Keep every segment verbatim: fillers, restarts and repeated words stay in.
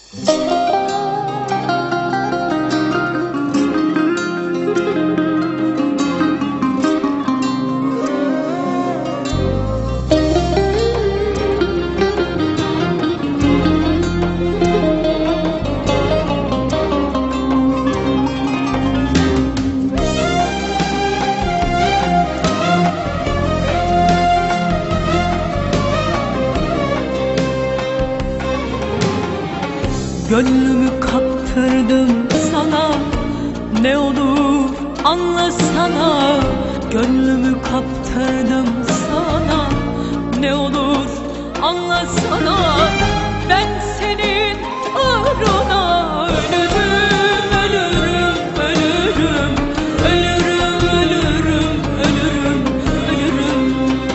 Gönlümü kaptırdım sana, ne olur anlasana. Gönlümü kaptırdım sana, ne olur anlasana. Ben senin uğruna ölürüm, ölürüm, ölürüm, ölürüm, ölürüm, ölürüm, ölürüm.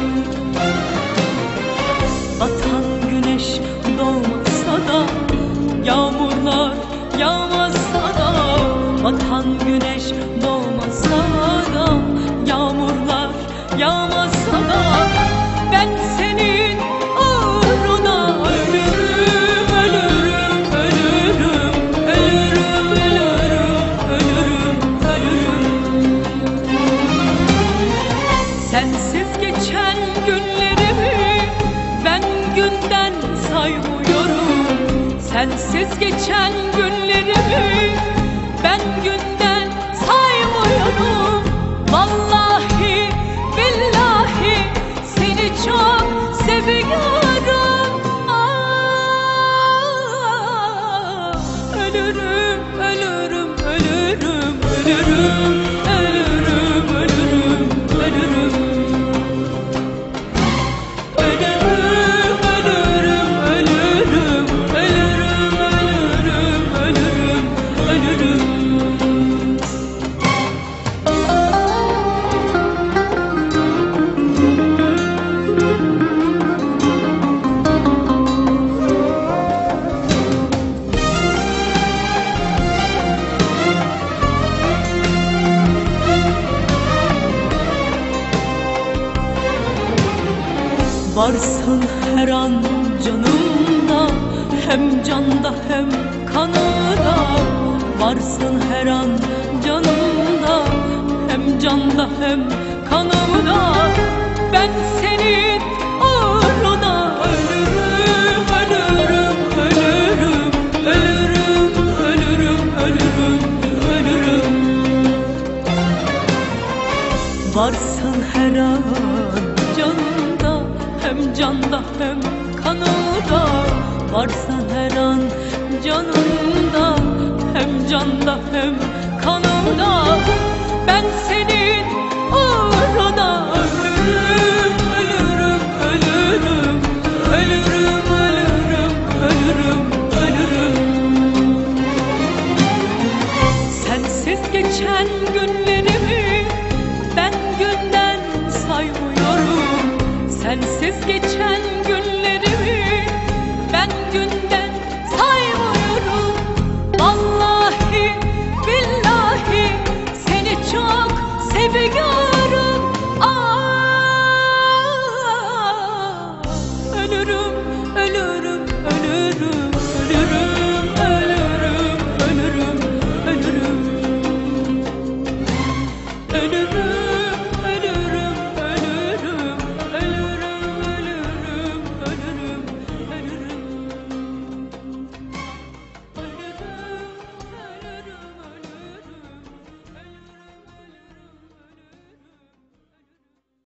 Batan güneş doğmasa da, yağmurlar yağmasa da, batan güneş doğmasa da, yağmurlar yağmasa da, ben senin uğruna ölürüm, ölürüm, ölürüm, ölürüm, ölürüm, ölürüm, ölürüm. Sensiz geçen günlerimi ben günden saymıyorum. Sensiz geçen günlerimi ben günden saymıyorum. Vallahi billahi seni çok seviyorum. Ah, ölürüm, ölürüm, ölürüm, ölürüm, ölürüm, ölürüm, ölürüm. Varsın her an canımda, hem canda hem kanımda. Varsın her an canımda, hem canda hem kanımda. Ben senin uğruna ölürüm, ölürüm, ölürüm, ölürüm, ölürüm, ölürüm, ölürüm. Varsın her an canımda, hem canda hem kanımda. Varsın her an canımda, hem canda hem kanımda. Ben senin uğruna ölürüm, ölürüm, ölürüm, ölürüm, ölürüm, ölürüm, ölürüm. Sensiz geçen günlerimi ben günden saymıyorum. Sensiz geçen günlerimi ben günden saymıyorum. Vallahi billahi seni çok seviyorum. Ah, ölürüm,